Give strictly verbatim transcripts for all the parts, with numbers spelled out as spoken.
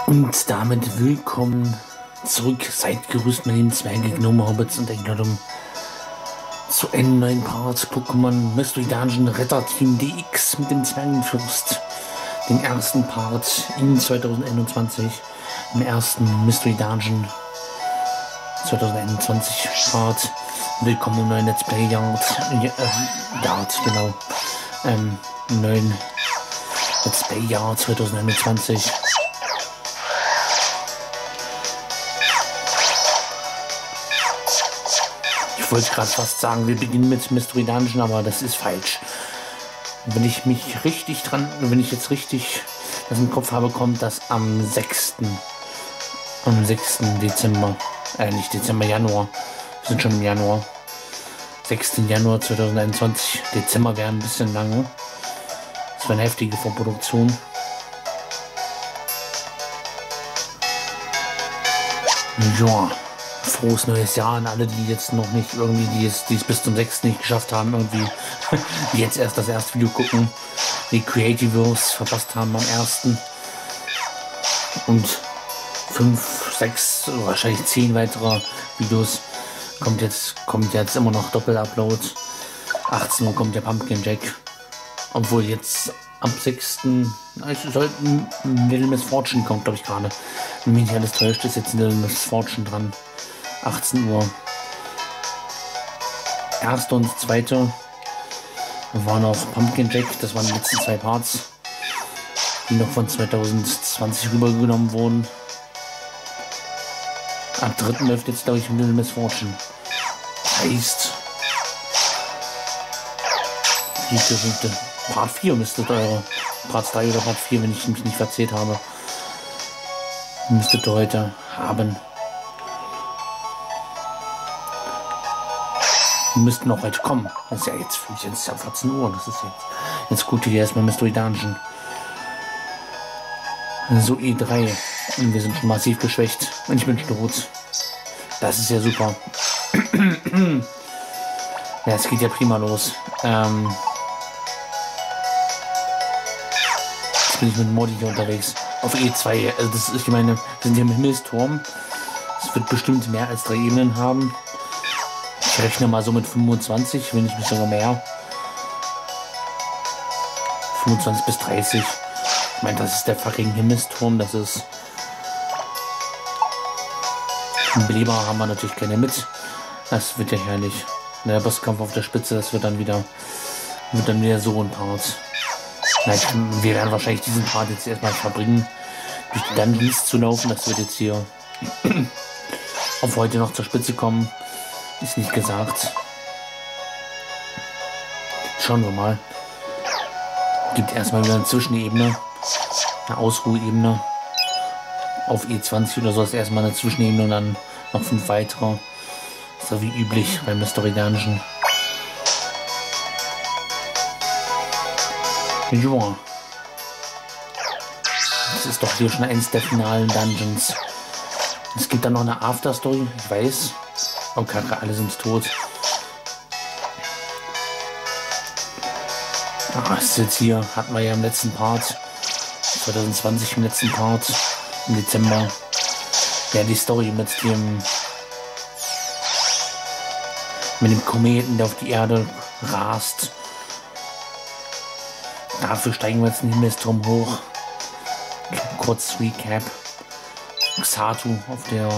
Und damit willkommen zurück, seid gerüstet mit den Zwerge, Gnome, Hobbits und Engladum zu einem neuen Part Pokémon Mystery Dungeon Retter Team D X mit dem Zwergenfürst. Den ersten Part in zwanzig einundzwanzig, im ersten Mystery Dungeon zwanzig einundzwanzig Part. Willkommen im neuen Let's Play Yard, äh, Yard, genau, ähm, im neuen Let's Play Yard zwanzig einundzwanzig. Ich wollte gerade fast sagen, wir beginnen mit Mystery Dungeon, aber das ist falsch. Wenn ich mich richtig dran, wenn ich jetzt richtig das im Kopf habe, kommt das am sechsten Am sechsten Dezember. Äh, nicht Dezember, Januar. Wir sind schon im Januar. sechsten Januar zwanzig einundzwanzig. Dezember wäre ein bisschen lange. Das war eine heftige Vorproduktion. Ja. Frohes neues Jahr an alle, die jetzt noch nicht irgendwie, die es, die es bis zum sechsten nicht geschafft haben, irgendwie, die jetzt erst das erste Video gucken, die Creativers verpasst haben am ersten Und fünf, sechs, wahrscheinlich zehn weitere Videos kommt jetzt, kommt jetzt immer noch Doppel-Upload. achtzehn Uhr kommt der Pumpkin Jack. Obwohl jetzt am sechsten Es sollte ein Little Miss Fortune kommt, glaube ich gerade. Wenn mich nicht alles täuscht, ist jetzt ein Little Miss Fortune dran. achtzehn Uhr. Erste und zweite war noch Pumpkin Jack, das waren die letzten zwei Parts, die noch von zwanzig zwanzig rübergenommen wurden. Am dritten läuft jetzt, glaube ich, Little Miss Fortune. Heißt, vierte, fünfte, Part vier müsstet eure, Part drei oder Part vier, wenn ich mich nicht verzählt habe, müsstet ihr heute haben. Wir müssten noch heute kommen. Das ist ja jetzt, jetzt ist ja vierzehn Uhr. Das ist jetzt, jetzt gut hier erstmal Mystery Dungeon. So E drei. Und wir sind schon massiv geschwächt. Und ich bin tot. Das ist ja super. Ja, es geht ja prima los. Ähm jetzt bin ich mit Modi hier unterwegs. Auf E zwei. Also das ist, ich meine, wir sind hier im Himmelsturm. Es wird bestimmt mehr als drei Ebenen haben. Ich rechne mal so mit fünfundzwanzig, wenn ich mich sogar mehr. fünfundzwanzig bis dreißig. Ich meine, das ist der fucking Himmelsturm. Das ist. Im Beleber haben wir natürlich keine mit. Das wird ja herrlich. Der Bosskampf auf der Spitze, das wird dann wieder. Wird dann wieder so ein Part. Na, ich, wir werden wahrscheinlich diesen Part jetzt erstmal verbringen, durch die Dungeons zu laufen. Das wird jetzt hier auf heute noch zur Spitze kommen. Ist nicht gesagt. Schauen wir mal. Gibt erstmal wieder eine Zwischenebene. Eine Ausruheebene. Auf E zwanzig oder so ist erstmal eine Zwischenebene und dann noch fünf weitere. So wie üblich beim Mystery Dungeon. Ja. Das ist doch hier schon eins der finalen Dungeons. Es gibt dann noch eine Afterstory, ich weiß. Oh Kacke, alle sind tot. Ah, ist jetzt hier, hatten wir ja im letzten Part, zwanzig zwanzig im letzten Part, im Dezember, ja, die Story mit dem, mit dem Kometen, der auf die Erde rast. Dafür steigen wir jetzt in den Himmelsturm hoch. Kurz Recap. Xatu auf der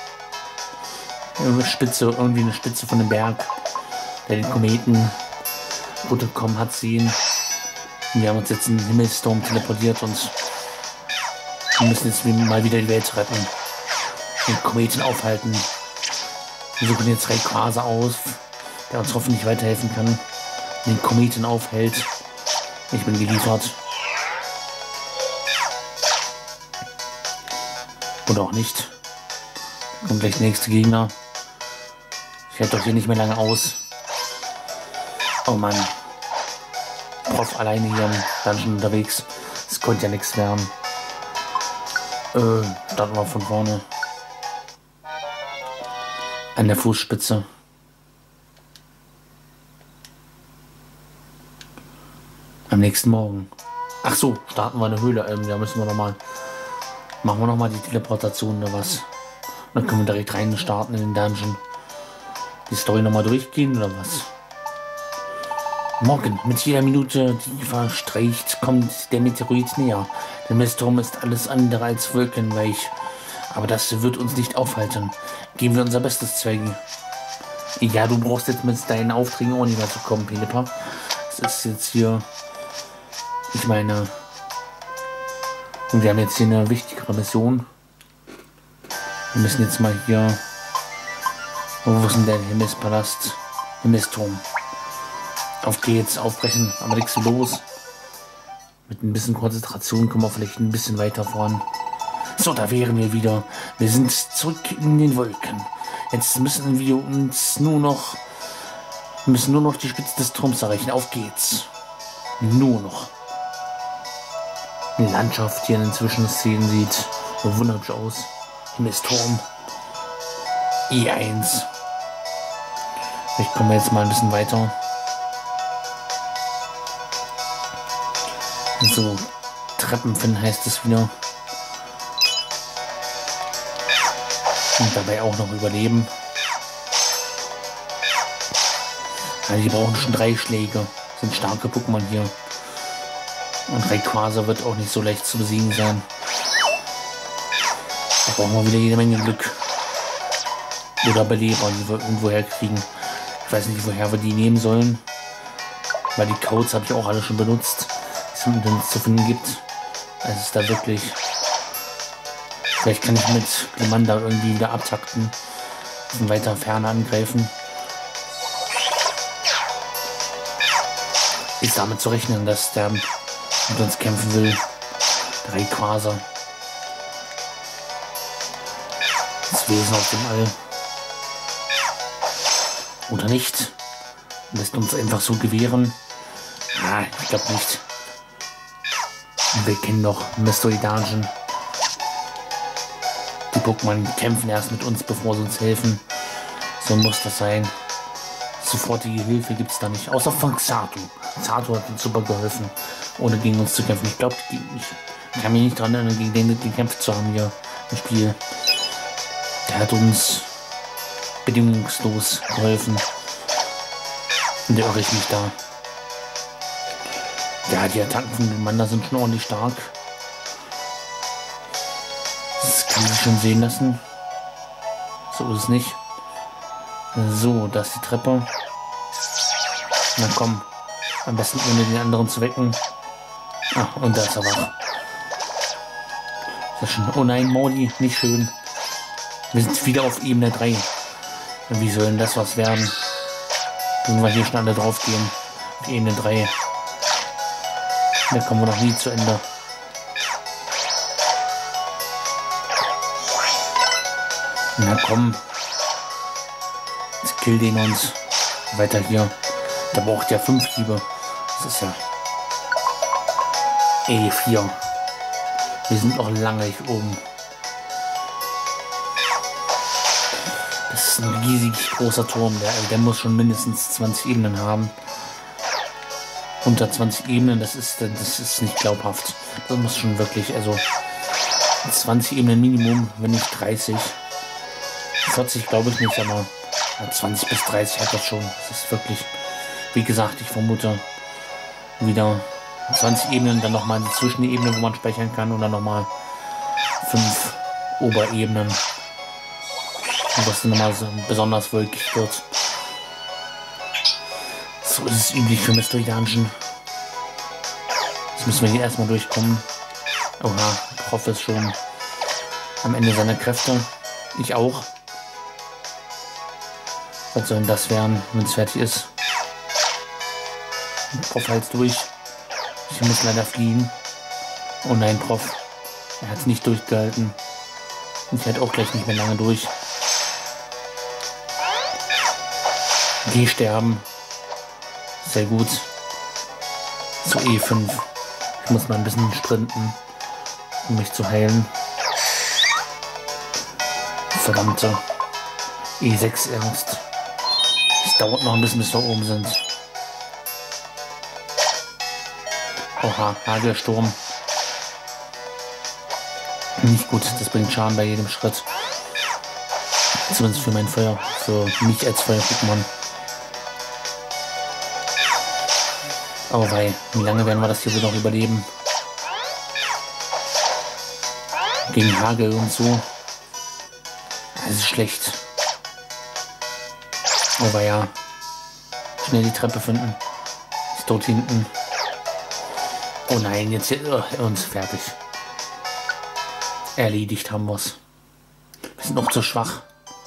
Spitze, irgendwie eine Spitze von dem Berg, der den Kometen runtergekommen hat sehen. Und wir haben uns jetzt in den Himmelsturm teleportiert und wir müssen jetzt mal wieder die Welt retten. Den Kometen aufhalten. Wir suchen jetzt Rayquaza aus, der uns hoffentlich weiterhelfen kann. Den Kometen aufhält. Ich bin geliefert. Oder auch nicht. Kommt gleich der nächste Gegner. Ich halte doch hier nicht mehr lange aus. Oh Mann. Prof alleine hier im Dungeon unterwegs. Es konnte ja nichts werden. Äh, starten wir von vorne. An der Fußspitze. Am nächsten Morgen. Ach so, starten wir eine Höhle. Ähm, da müssen wir nochmal Machen wir nochmal die Teleportation oder was? Dann können wir direkt rein starten in den Dungeon. Die Story nochmal durchgehen oder was? Morgen, mit jeder Minute, die verstreicht, kommt der Meteorit näher. Der Mistturm ist alles andere als wolkenweich. Aber das wird uns nicht aufhalten. Geben wir unser Bestes, Zwerge. Ja, du brauchst jetzt mit deinen Aufträgen auch nicht mehr zu kommen, Philippa. Das ist jetzt hier... Ich meine... Wir haben jetzt hier eine wichtigere Mission. Wir müssen jetzt mal hier... Wo ist denn der Himmelspalast? Himmelsturm. Auf geht's, aufbrechen, aber nichts so los. Mit ein bisschen Konzentration kommen wir vielleicht ein bisschen weiter voran. So, da wären wir wieder. Wir sind zurück in den Wolken. Jetzt müssen wir uns nur noch... müssen nur noch die Spitze des Turms erreichen. Auf geht's. Nur noch. Die Landschaft hier in den Zwischenszenen sieht wunderschön aus. Himmelsturm. E eins. Vielleicht kommen wir jetzt mal ein bisschen weiter. So, Treppen finden heißt es wieder. Und dabei auch noch überleben. Ja, die brauchen schon drei Schläge. Sind starke Pokémon hier. Und Rayquaza wird auch nicht so leicht zu besiegen sein. Da brauchen wir wieder jede Menge Glück. Oder Beleber, die wir irgendwo herkriegen. Ich weiß nicht, woher wir die nehmen sollen. Weil die Codes habe ich auch alle schon benutzt. Den es zu finden gibt. Es ist da wirklich... Vielleicht kann ich mit Glumanda irgendwie wieder abtakten. Von weiter Ferne angreifen. Ist damit zu rechnen, dass der mit uns kämpfen will. Der Rayquaza. Das Wesen aus dem All. Oder nicht? Lässt uns einfach so gewähren. Ah, ich glaube nicht. Wir kennen doch Mystery Dungeon. Die Pokémon kämpfen erst mit uns, bevor sie uns helfen. So muss das sein. Sofortige Hilfe gibt es da nicht. Außer von Xatu. Xatu hat uns super geholfen, ohne gegen uns zu kämpfen. Ich glaube, ich kann mich nicht daran erinnern, gegen den gekämpft zu haben hier im Spiel. Der hat uns bedingungslos geholfen. Und der irre ich mich da. Ja, die Attacken von Glumanda sind schon ordentlich stark. Das kann man schon sehen lassen. So ist es nicht. So, da ist die Treppe. Na komm. Am besten ohne den anderen zu wecken. Ah, und da ist er wach. Sehr schön. Oh nein, Morty, nicht schön. Wir sind wieder auf Ebene drei. Und wie soll denn das was werden? Wenn wir hier schon alle drauf gehen. Auf Ebene drei. Da kommen wir noch nie zu Ende. Na komm. Jetzt kill den uns. Weiter hier. Der braucht ja fünf Hiebe. Das ist ja... E vier. Wir sind noch lange nicht oben. Das ist ein riesig großer Turm. Der, der muss schon mindestens zwanzig Ebenen haben. Unter zwanzig Ebenen, das ist, das ist nicht glaubhaft. Das muss schon wirklich, also zwanzig Ebenen Minimum, wenn nicht dreißig. vierzig glaube ich nicht, aber zwanzig bis dreißig hat das schon. Das ist wirklich, wie gesagt, ich vermute wieder zwanzig Ebenen, dann nochmal die Zwischenebene, wo man speichern kann, und dann nochmal fünf Oberebenen. Und das nochmal so besonders wolkig wird. So ist es üblich für Mystery Dungeon. Jetzt müssen wir hier erstmal durchkommen. Oha, Prof ist schon am Ende seiner Kräfte. Ich auch. Was soll denn das werden, wenn es fertig ist? Prof heilt durch. Ich muss leider fliehen. Oh nein, Prof. Er hat es nicht durchgehalten. Und ich hält auch gleich nicht mehr lange durch. Geh sterben. Sehr gut. Zu E fünf. Ich muss mal ein bisschen sprinten, um mich zu heilen. Verdammte. E sechs erst. Es dauert noch ein bisschen, bis wir oben sind. Oha, Hagelsturm. Nicht gut, das bringt Schaden bei jedem Schritt. Zumindest für mein Feuer, für mich als Feuer-Pokémon. Oh wei, wie lange werden wir das hier wohl noch überleben? Gegen Hagel und so. Das ist schlecht. Oh wei, ja. Schnell die Treppe finden. Ist dort hinten. Oh nein, jetzt hier, oh, uns fertig. Erledigt haben wir es. Wir sind noch zu schwach.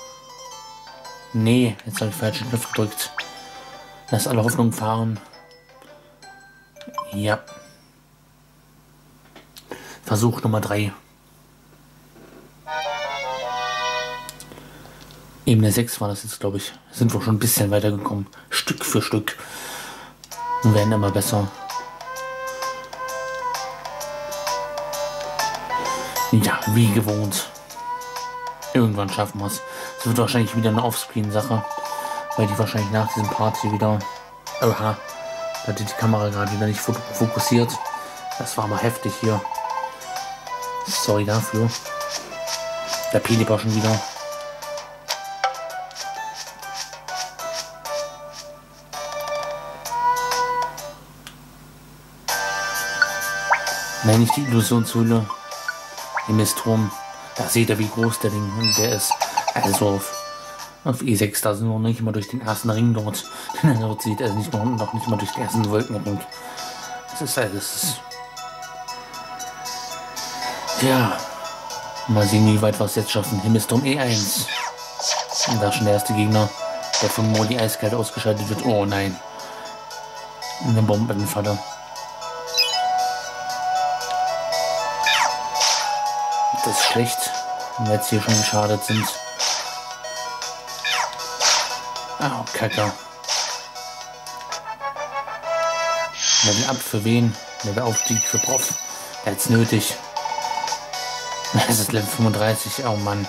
Nee, jetzt habe ich falschen Knopf gedrückt. Lass alle Hoffnung fahren. Ja. Versuch Nummer drei. Ebene sechs war das jetzt, glaube ich. Sind wir schon ein bisschen weitergekommen. Stück für Stück. Und werden immer besser. Ja, wie gewohnt. Irgendwann schaffen wir es. Es wird wahrscheinlich wieder eine Offscreen-Sache. Weil die wahrscheinlich nach diesem Part hier wieder... Oha. Da hat die Kamera gerade wieder nicht fokussiert. Das war mal heftig hier. Sorry dafür. Der Pelipa schon wieder. Nein, nicht die Illusionshöhle. Im Mistturm. Da seht ihr, wie groß der Ding der ist. Also auf, auf E sechs, da sind wir noch nicht mal durch den ersten Ring dort. Dort sieht er nicht noch, noch nicht mal durch den ersten Wolkenring. Das ist halt, das ist. Ja. Mal sehen, wie weit wir es jetzt schaffen. Himmelsturm E eins. Und da schon der erste Gegner, der von Moli eiskalt ausgeschaltet wird. Oh nein. Eine Bombenfalle. Das ist schlecht, wenn wir jetzt hier schon geschadet sind. Oh, Kacke. Level ab für wen? Level Aufstieg für Prof. Jetzt nötig. Das ist Level fünfunddreißig. Oh Mann.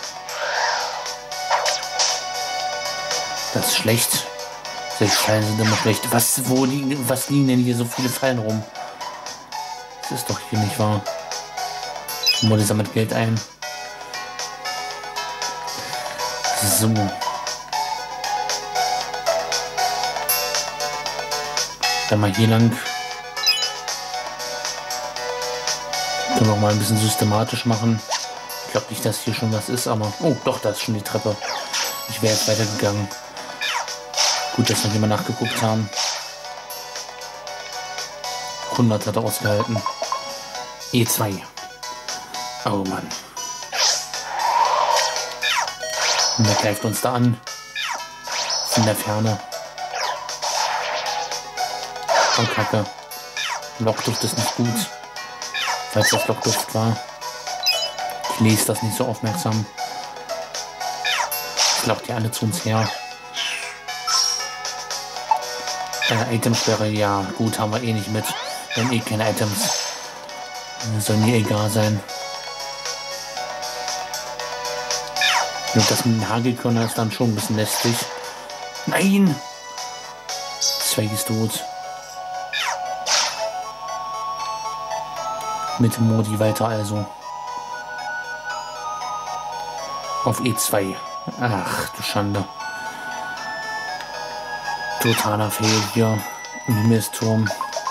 Das ist schlecht. Solche Fallen sind immer schlecht. Was, wo liegen, was liegen denn hier so viele Fallen rum? Das ist doch hier nicht wahr. Modi sammelt Geld ein. So. Dann mal hier lang. Können wir auch mal ein bisschen systematisch machen. Ich glaube nicht, dass hier schon was ist, aber... Oh, doch, da ist schon die Treppe. Ich wäre jetzt weitergegangen. Gut, dass wir hier mal nachgeguckt haben. hundert hat er ausgehalten. E zwei. Oh Mann. Und der greift uns da an. Von der Ferne. Oh Kacke. Lockduft ist nicht gut. Falls das Lockduft war. Ich lese das nicht so aufmerksam. Ich glaube, die alle zu uns her. Äh, Itemsperre, ja. Gut, haben wir eh nicht mit. Wir haben eh keine Items. Soll mir egal sein. Und das mit dem Hagelkörner ist dann schon ein bisschen lästig. Nein! Zweig ist tot. Mit Modi weiter also. Auf E zwei. Ach du Schande. Totaler Fail hier im Himmelsturm.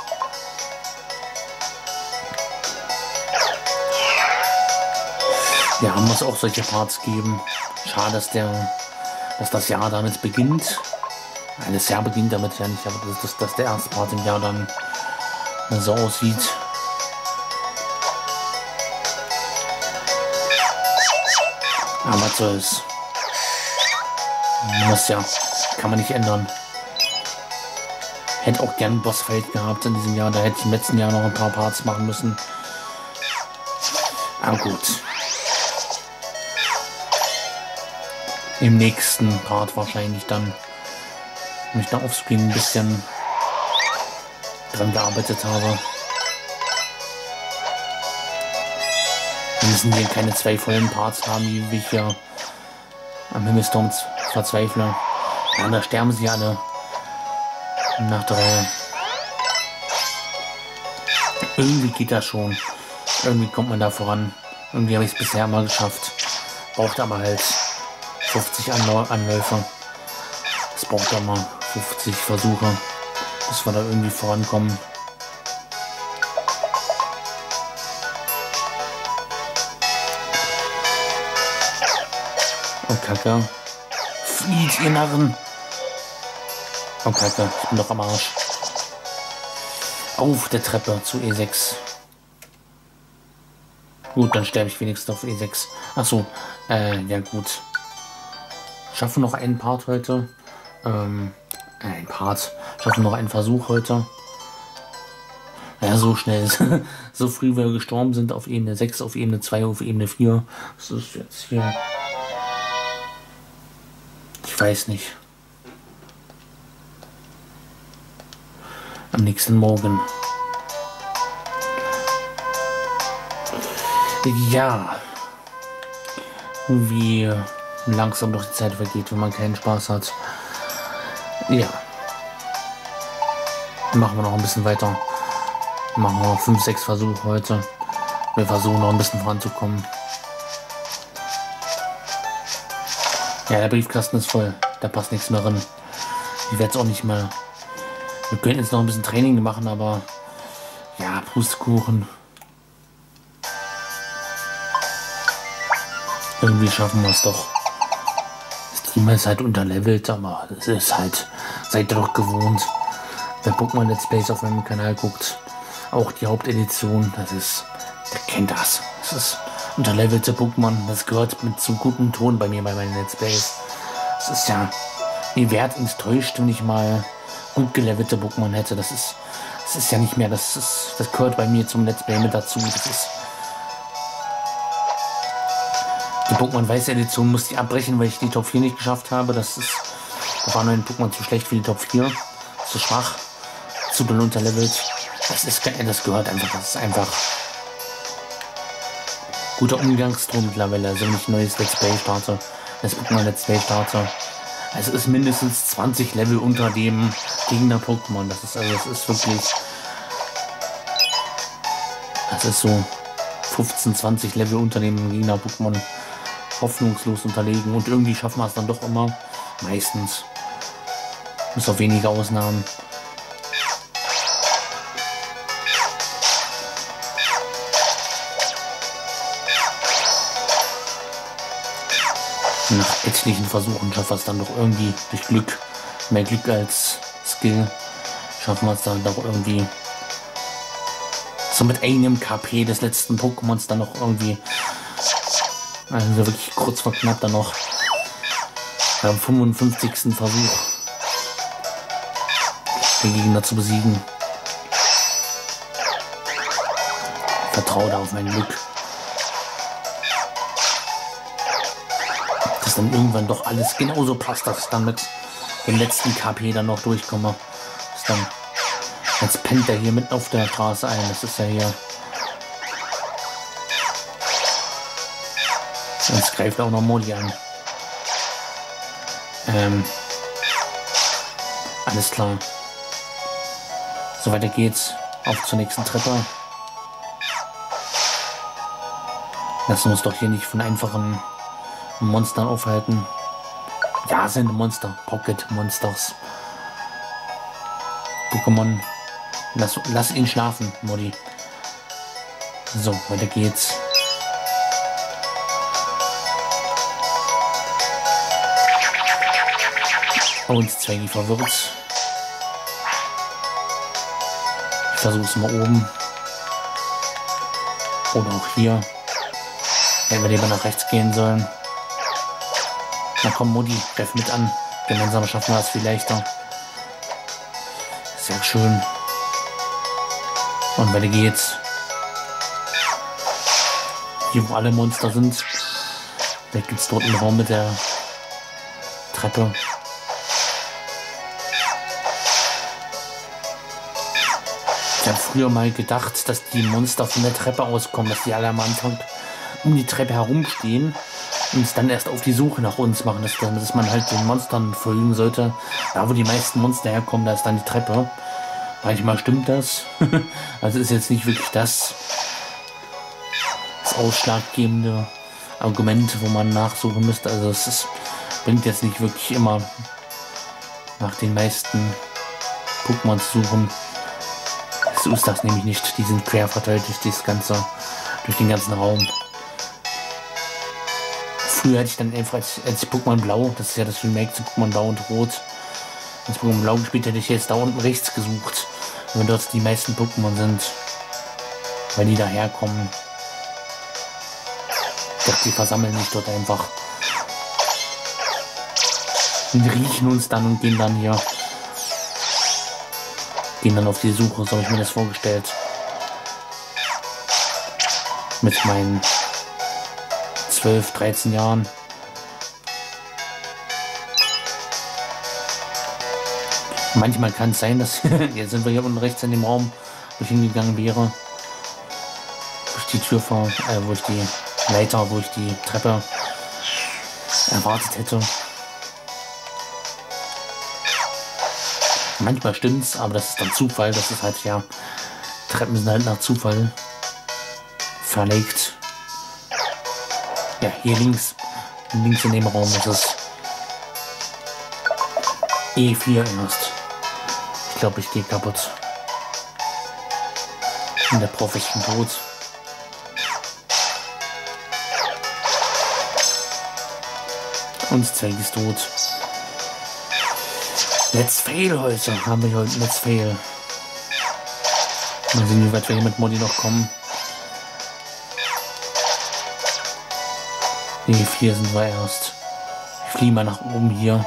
Ja, muss auch solche Parts geben. Schade, dass, der, dass das Jahr damit beginnt. Nein, das Jahr beginnt damit ja nicht, aber dass, dass, dass der erste Part im Jahr dann so aussieht. Aber was soll's. Muss ja. Kann man nicht ändern. Hätte auch gern einen Bossfight gehabt in diesem Jahr. Da hätte ich im letzten Jahr noch ein paar Parts machen müssen. Aber gut. Im nächsten Part wahrscheinlich dann, wenn ich da offscreen ein bisschen dran gearbeitet habe. Wir müssen hier keine zwei vollen Parts haben, wie ich hier am Himmelsturm verzweifle. Ja, da sterben sie alle nach drei. Irgendwie geht das schon. Irgendwie kommt man da voran. Irgendwie habe ich es bisher mal geschafft. Braucht aber halt fünfzig Anlau Anläufe. Es braucht aber fünfzig Versuche, bis wir da irgendwie vorankommen. Oh Kacke. Flieht, ihr Narren! Oh Kacke, ich bin doch am Arsch. Auf der Treppe zu E sechs. Gut, dann sterbe ich wenigstens auf E sechs. Achso, äh, ja gut. Schaffen noch einen Part heute. Ähm, ein Part. Schaffen noch einen Versuch heute. Ja, so schnell. So früh wir gestorben sind auf Ebene sechs, auf Ebene zwei, auf Ebene vier. Das ist jetzt hier... Ich weiß nicht. Am nächsten Morgen. Ja. Wie langsam doch die Zeit vergeht, wenn man keinen Spaß hat. Ja. Machen wir noch ein bisschen weiter. Machen wir noch fünf, sechs Versuche heute. Wir versuchen noch ein bisschen voranzukommen. Ja, der Briefkasten ist voll. Da passt nichts mehr rein. Ich werde es auch nicht mehr. Wir können jetzt noch ein bisschen Training machen, aber ja, Pustekuchen. Irgendwie schaffen wir es doch. Das Team ist halt unterlevelt, aber es ist halt, seid ihr doch gewohnt. Wer Pokémon Let's Plays auf meinem Kanal guckt, auch die Hauptedition, das ist, der kennt das. Das ist unterlevelte Pokémon, das gehört mit zum guten Ton bei mir bei meinen Let's Plays. Es ist ja, mir wäre enttäuscht, wenn ich mal gut gelevelte Pokémon hätte. Das ist, das ist ja nicht mehr, das ist, das gehört bei mir zum Let's Play mit dazu. Das ist die Pokémon Weiß Edition musste ich abbrechen, weil ich die Top vier nicht geschafft habe. Das ist, da war nur ein Pokémon zu schlecht für die Top vier, zu schwach, zu doll unterlevelt. Das ist, das gehört einfach, das ist einfach guter Umgangston mittlerweile. Also wenn ich ein neues Let's Play starte, das Pokémon Let's Play starte, also ist mindestens zwanzig Level unter dem Gegner-Pokémon. Das ist also, das ist wirklich, das ist so fünfzehn, zwanzig Level unter dem Gegner-Pokémon hoffnungslos unterlegen. Und irgendwie schaffen wir es dann doch immer. Meistens. Bis auf wenige Ausnahmen. Nach etlichen Versuchen schaffen wir es dann doch irgendwie durch Glück, mehr Glück als Skill, schaffen wir es dann doch irgendwie so mit einem K P des letzten Pokémons dann noch irgendwie, also wirklich kurz vor knapp dann noch beim fünfundfünfzigsten Versuch den Gegner zu besiegen. Vertraue da auf mein Glück. Dass dann irgendwann doch alles genauso passt, dass ich dann mit dem letzten K P dann noch durchkomme. Dass dann, jetzt pennt er hier mitten auf der Straße ein. Das ist ja hier. Jetzt greift auch noch Molly an. Ähm. Alles klar. So, weiter geht's. Auf zur nächsten Treppe. Lassen wir uns doch hier nicht von einfachen Monstern aufhalten. Ja, sind Monster. Pocket Monsters. Pokémon. Lass, lass ihn schlafen, Molly. So, weiter geht's. Und Zwängi verwirrt. Ich versuch's mal oben. Oder auch hier. Wenn wir lieber nach rechts gehen sollen. Na komm, Mutti, greif mit an. Gemeinsam schaffen wir es viel leichter. Sehr schön. Und weiter geht's. Hier, wo alle Monster sind. Vielleicht gibt es dort einen Raum mit der Treppe. Ich habe früher mal gedacht, dass die Monster von der Treppe auskommen, dass die alle am Anfang um die Treppe herumstehen und es dann erst auf die Suche nach uns machen, dass, dass man halt den Monstern folgen sollte. Da, wo die meisten Monster herkommen, da ist dann die Treppe. Manchmal stimmt das. Also ist jetzt nicht wirklich das. das ausschlaggebende Argument, wo man nachsuchen müsste. Also es ist, bringt jetzt nicht wirklich immer nach den meisten Pokémon zu suchen. So ist das nämlich nicht. Die sind quer verteilt durch das ganze, durch den ganzen Raum. Früher hatte ich dann einfach als, als Pokémon Blau, das ist ja das Remake zu Pokémon Blau und Rot. Als Pokémon Blau gespielt hätte ich jetzt da unten rechts gesucht, wenn dort die meisten Pokémon sind, weil die daherkommen. Doch die versammeln sich dort einfach. Und riechen uns dann und gehen dann hier. Gehen dann auf die Suche, so habe ich mir das vorgestellt. Mit meinen zwölf, dreizehn Jahren. Manchmal kann es sein, dass jetzt sind wir hier unten rechts in dem Raum, wo ich hingegangen wäre. Wo ich die Tür vor, äh, wo ich die Leiter, wo ich die Treppe erwartet hätte. Manchmal stimmt's, aber das ist dann Zufall. Das ist halt ja, Treppen sind halt nach Zufall verlegt. Ja, hier links, links in dem Raum ist es E vier erst. Ich glaube, ich gehe kaputt. Und der Prof ist schon tot. Und Zweig ist tot. Let's Fail heute. Haben wir heute Let's Fail. Mal sehen, wie weit wir hier mit Modi noch kommen. Nee, vier sind wir erst. Ich fliege mal nach oben hier.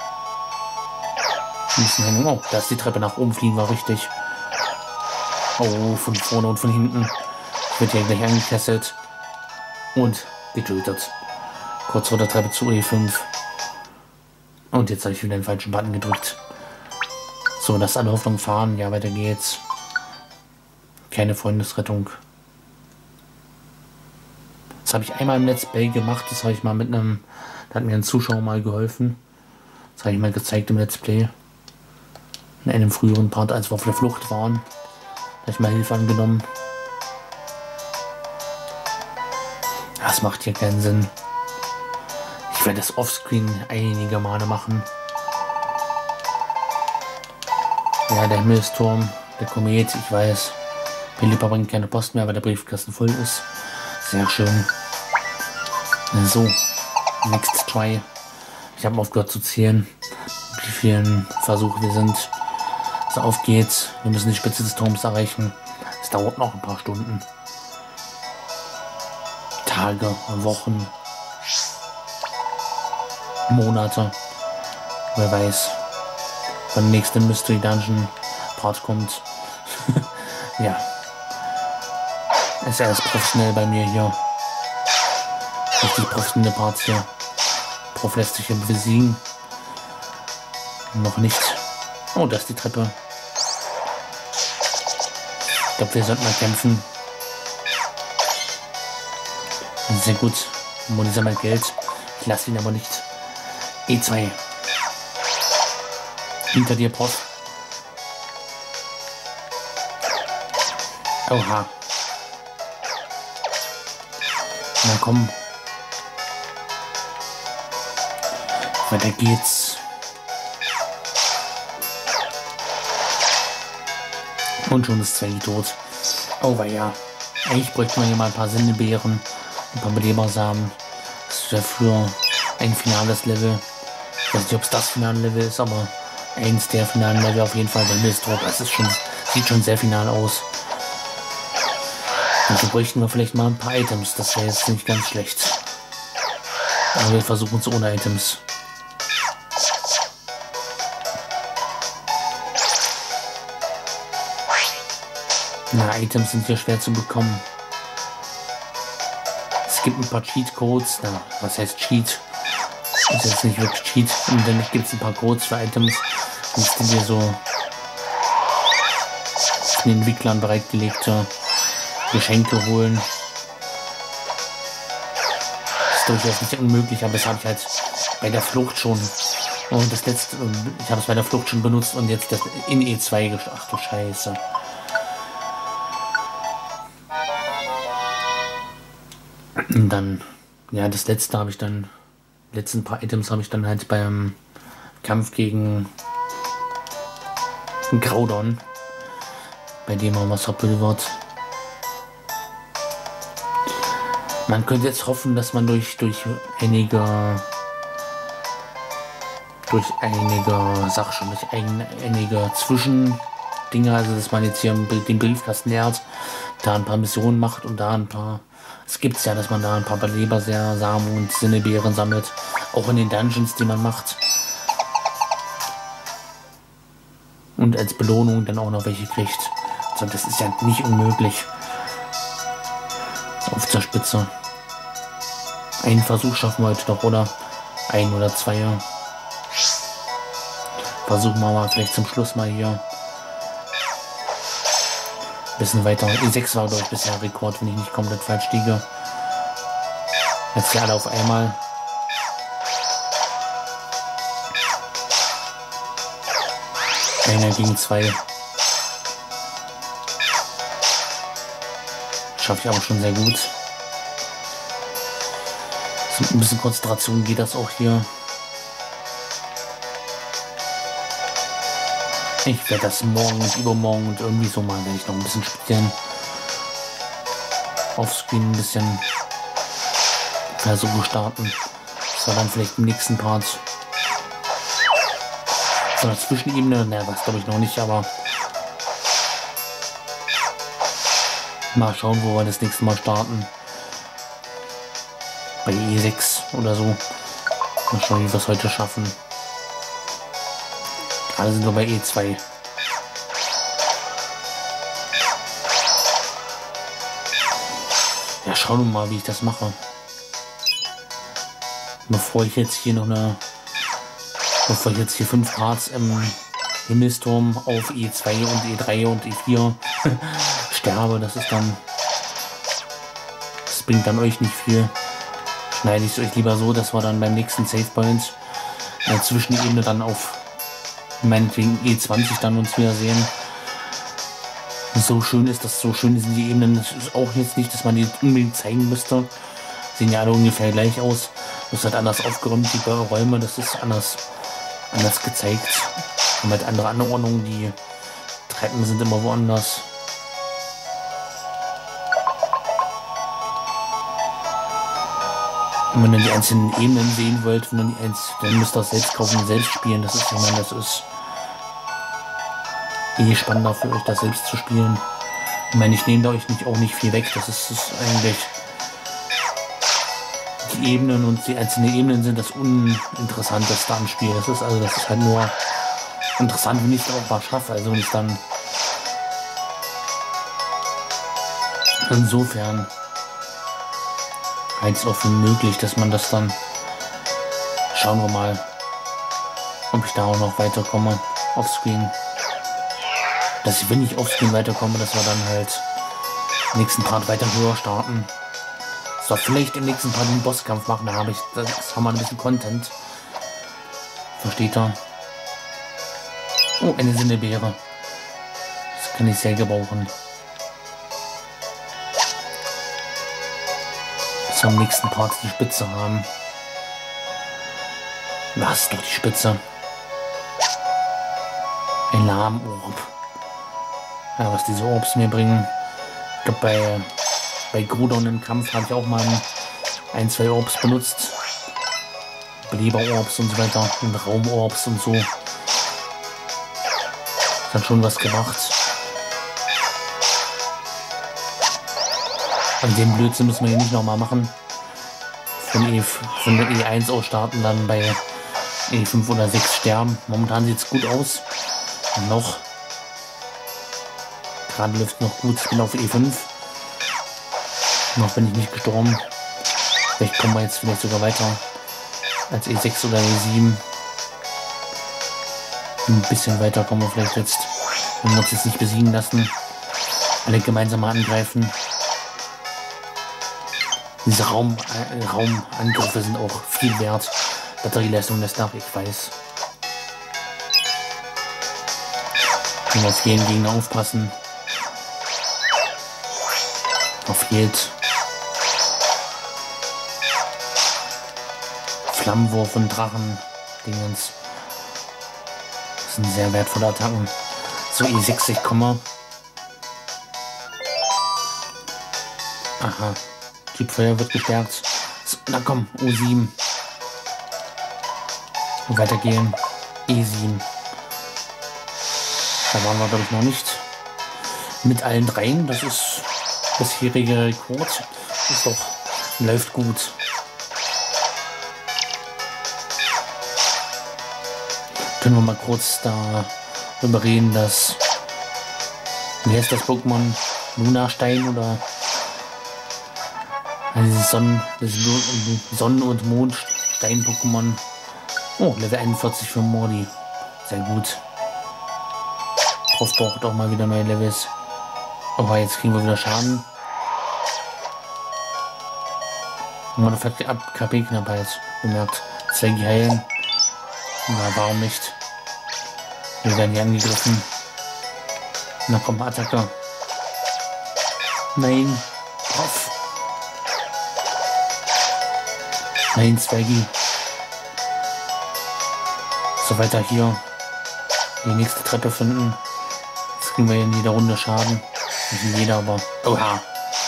Oh, da ist die Treppe nach oben, fliegen wir richtig. Oh, von vorne und von hinten. Ich werde hier gleich angekesselt. Und getötet. Kurz vor der Treppe zu E fünf. Und jetzt habe ich wieder den falschen Button gedrückt. So, das alle Hoffnung fahren. Ja, weiter geht's. Keine Freundesrettung. Das habe ich einmal im Let's Play gemacht. Das habe ich mal mit einem... Da hat mir ein Zuschauer mal geholfen. Das habe ich mal gezeigt im Let's Play. In einem früheren Part, als wir auf der Flucht waren. Da habe ich mal Hilfe angenommen. Das macht hier keinen Sinn. Ich werde das Offscreen einige Male machen. Ja, der Himmelsturm, der Komet, ich weiß. Philippa bringt keine Post mehr, weil der Briefkasten voll ist. Sehr schön. So, next try. Ich habe aufgehört zu zählen, wie vielen Versuche wir sind. So, auf geht's. Wir müssen die Spitze des Turms erreichen. Es dauert noch ein paar Stunden. Tage, Wochen, Monate. Wer weiß, wann der nächste Mystery Dungeon Part kommt. Ja. Ist erst professionell bei mir hier. Richtig professionelle Parts hier. Prof lässt sich hier besiegen. Noch nicht. Oh, da ist die Treppe. Ich glaube, wir sollten mal kämpfen. Sehr gut. Moni sammelt Geld. Ich lasse ihn aber nicht. E zwei. Hinter dir, Prof. Oha. Na komm. Weiter geht's. Und schon ist Zweig tot. Oh, weil ja. Eigentlich bräuchte man hier mal ein paar Sinnebeeren. Ein paar Belebersamen. Das wäre für ein finales Level. Ich weiß nicht, ob es das finale Level ist, aber eins der finalen Level auf jeden Fall. Der Mistdruck, das ist schon, sieht schon sehr final aus. Dafür bräuchten wir vielleicht mal ein paar Items. Das wäre jetzt nicht ganz schlecht. Aber wir versuchen es ohne Items. Na, Items sind hier schwer zu bekommen. Es gibt ein paar Cheat-Codes. Na, was heißt Cheat? Das ist jetzt nicht wirklich Cheat. Und dann gibt es ein paar Codes für Items. Musst du dir so von den Entwicklern bereitgelegte Geschenke holen. Das ist durchaus nicht unmöglich, aber das habe ich halt bei der Flucht schon. Und das letzte, ich habe es bei der Flucht schon benutzt und jetzt das in E zwei gestartet. Ach du Scheiße. Und dann, ja, das letzte habe ich dann, die letzten paar Items habe ich dann halt beim Kampf gegen Groudon, bei dem man was verpulvert. Man könnte jetzt hoffen, dass man durch, durch einige durch einige, sag schon, durch einige Zwischendinge, also dass man jetzt hier den Briefkasten leert, da ein paar Missionen macht und da ein paar, es gibt's ja, dass man da ein paar Beleber, sehr Samen und Sinnebeeren sammelt, auch in den Dungeons, die man macht. Und als Belohnung dann auch noch welche kriegt. Also das ist ja nicht unmöglich. Auf der Spitze. Einen Versuch schaffen wir heute noch, oder? Ein oder zwei. Versuchen wir mal vielleicht zum Schluss mal hier ein bisschen weiter. E sechs war, glaube ich, bisher Rekord, wenn ich nicht komplett falsch liege. Jetzt hier alle auf einmal. Einer gegen zwei. Schaffe ich aber schon sehr gut. So ein bisschen Konzentration geht das auch hier. Ich werde das morgen und übermorgen und irgendwie so mal, werde ich noch ein bisschen spielen. Offscreen ein bisschen Versuche starten. Das war dann vielleicht im nächsten Part. So eine Zwischenebene, naja, das glaube ich noch nicht, aber mal schauen, wo wir das nächste Mal starten. Bei E sechs oder so. Mal schauen, wie wir es heute schaffen. Gerade sind wir bei E zwei. Ja, schauen wir mal, wie ich das mache. Bevor ich jetzt hier noch eine... Bevor ich jetzt hier fünf Parts im Himmelsturm auf E zwei und E drei und E vier sterbe, das ist dann... Das bringt dann euch nicht viel. Schneide ich es euch lieber so, dass wir dann beim nächsten Save Point äh, Zwischenebene dann auf meinetwegen E zwanzig dann uns wieder sehen. So schön ist das, so schön sind die Ebenen. Das ist auch jetzt nicht, dass man die unbedingt zeigen müsste. Sehen ja alle ungefähr gleich aus. Das ist halt anders aufgeräumt, die Räume, das ist anders, anders gezeigt. Und mit anderer Anordnung, die Treppen sind immer woanders. Und wenn ihr die einzelnen Ebenen sehen wollt, wenn ihr die eins, dann müsst ihr das selbst kaufen und selbst spielen. Das ist, ich meine, das ist eh spannender für euch, das selbst zu spielen. Ich meine, ich nehme da euch nicht, auch nicht viel weg. Das ist, das ist eigentlich die Ebenen und die einzelnen Ebenen sind das Uninteressanteste am Spiel. Das ist also, das ist halt nur interessant, wenn ich es auch mal schaffe. Also wenn ich dann insofern als auch möglich, dass man das dann, schauen wir mal, ob ich da auch noch weiterkomme offscreen. Dass ich, wenn ich offscreen weiterkomme, dass wir dann halt im nächsten Part weiter höher starten. So, vielleicht im nächsten Part den Bosskampf machen, da habe ich, das haben wir ein bisschen Content. Versteht ihr? Oh, eine Sinnebeere. Das kann ich sehr gebrauchen. Am nächsten Part die Spitze haben. Was? Doch die Spitze. Ein Lahmorb. Ja, was diese Orbs mir bringen. Ich glaube, bei, bei Groudon im Kampf habe ich auch mal ein, zwei Orbs benutzt. Beleber-Orbs und so weiter. Und Raum-Orbs und so. Das hat schon was gemacht. Und den Blödsinn müssen wir hier nicht nochmal machen. Von, e, von der E eins aus starten, dann bei E fünf oder sechs sterben. Momentan sieht es gut aus. Und noch. Gerade läuft noch gut. Ich bin auf E fünf. Noch bin ich nicht gestorben. Vielleicht kommen wir jetzt vielleicht sogar weiter als E sechs oder E sieben. Ein bisschen weiter kommen wir vielleicht jetzt. Wenn wir uns jetzt nicht besiegen lassen. Alle gemeinsam mal angreifen. Diese Raum, äh, Raumangriffe sind auch viel wert. Batterieleistung lässt nach, ich weiß. Und auf jeden Gegner aufpassen. Auf Held. Flammenwurf und Drachen-Dingens. Das sind sehr wertvolle Attacken. So, E sechs, ich komme. Aha. Typ Feuer wird gestärkt. So, na komm, U sieben. Und weitergehen. E sieben. Da waren wir, glaube ich, noch nicht. Mit allen dreien. Das ist bisherige Rekord. Ist doch, läuft gut. Können wir mal kurz darüber reden, dass, wie heißt das Pokémon? Lunastein oder dieses Sonnen, das Sonnen- und Mondstein-Pokémon. Oh, Level einundvierzig für Mordi. Sehr gut. Prof braucht auch mal wieder neue Levels. Aber jetzt kriegen wir wieder Schaden. Und man hat ab K P-Knappheit bemerkt. Zwänge heilen. Na, warum nicht? Wir werden hier angegriffen. Na komm, Attacke. Nein. Prof. Nein, Zweggy. So, weiter hier. Die nächste Treppe finden. Jetzt kriegen wir in jeder Runde Schaden. Nicht in jeder, aber... Oha.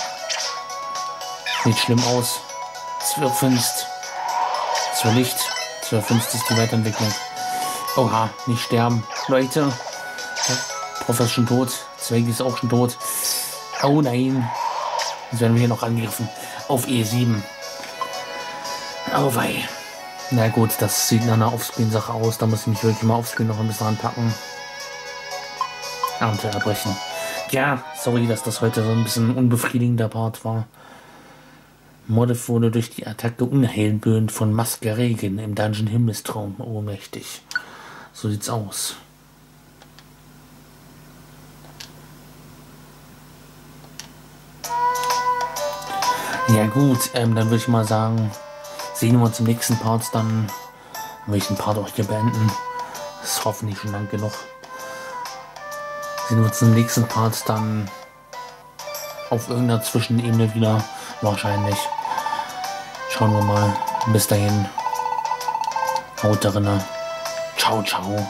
Sieht schlimm aus. zwölf Finst. zwölf Licht. zwölf Finst ist die Weiterentwicklung. Oha, nicht sterben. Leute. Prof ist schon tot. Zweggy ist auch schon tot. Oh nein. Jetzt werden wir hier noch angegriffen. Auf E sieben. Oh wei. Na gut, das sieht nach einer Offscreen-Sache aus. Da muss ich mich wirklich mal Offscreen noch ein bisschen anpacken. Und erbrechen. Ja, sorry, dass das heute so ein bisschen ein unbefriedigender Part war. Modif wurde durch die Attacke Unheilböen von Maskeregen im Dungeon Himmelstraum ohnmächtig. So sieht's aus. Ja gut, ähm, dann würde ich mal sagen, sehen wir uns im nächsten Part, dann will ich den Part auch hier beenden. Das ist hoffentlich schon lang genug. Sehen wir uns im nächsten Part dann auf irgendeiner Zwischenebene wieder, wahrscheinlich. Schauen wir mal. Bis dahin. Haut darin. Ciao, ciao.